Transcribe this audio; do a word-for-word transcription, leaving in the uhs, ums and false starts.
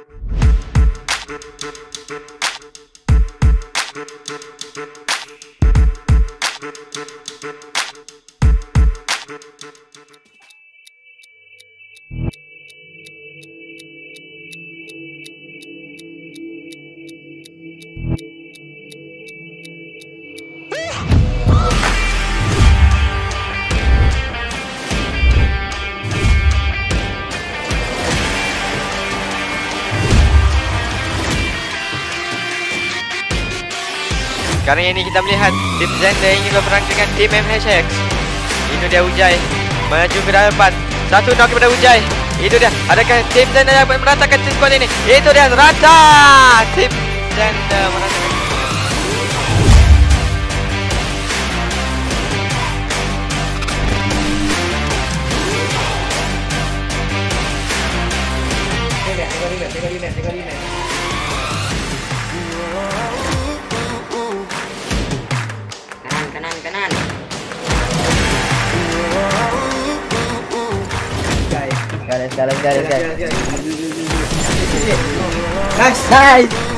Sekarang ini kita melihat tim Xanderz ingin berperang dengan tim M H X. Itu dia Ujai maju ke depan. Satu knock kepada Ujai. Itu dia. Adakah tim Xanderz dapat meratakan tim squad ini? Itu dia rata. Tim Xanderz meratakan. Tengok, tengok remat, tengok remat, tengok remat. Kanan, kanan. Guys, guys, guys, guys, guys. Nice, nice.